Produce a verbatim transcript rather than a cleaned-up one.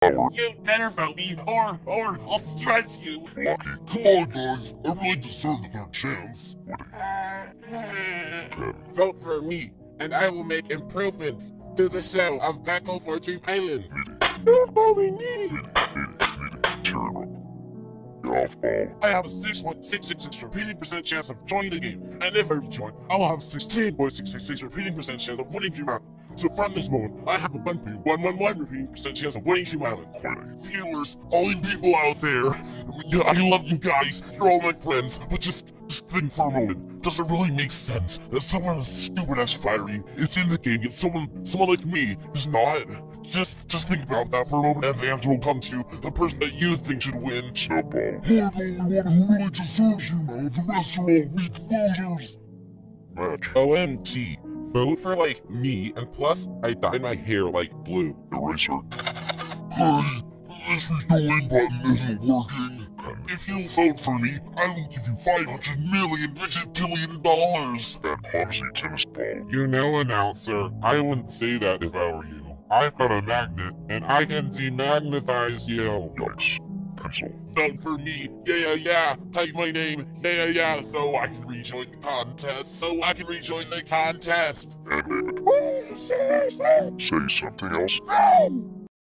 Our You better vote me, or, or I'll stretch you. lucky Come on, guys. I really deserve a third chance. Vote for me, and I will make improvements to the show of Battle for Dream Island. Don't call me needy. meeting, meeting, turn up. Golf ball. I have a six point six six six repeating percent chance of joining the game, and if I rejoin, I will have a sixteen point six six six repeating percent chance of winning Dream Island. So from this moment, I have a one point one one one repeating percent chance of winning Dream Island. Viewers, all you people out there, I love you guys. You're all my friends, but just, just think for a moment. Does it really make sense that someone as stupid as Fiery is in the game, yet someone, someone like me is not? Just, just think about that for a moment, and the answer will come to the person that you think should win. Snowball. You're the only one who really deserves you, man. The rest are all weak losers. Match. O M G. Vote for, like, me, and plus, I dye my hair, like, blue. Eraser. Hey, this rejoin button isn't working. If you vote for me, I will give you five hundred million billion dollars. And clumsy tennis ball. You know, announcer, I wouldn't say that if I were you. I've got a magnet, and I can demagnetize you. Yikes. Pencil. Vote for me, yeah, yeah, yeah. Type my name, yeah, yeah, yeah, so I can rejoin the contest. So I can rejoin the contest. Animated. Oh, say, Say something else. no!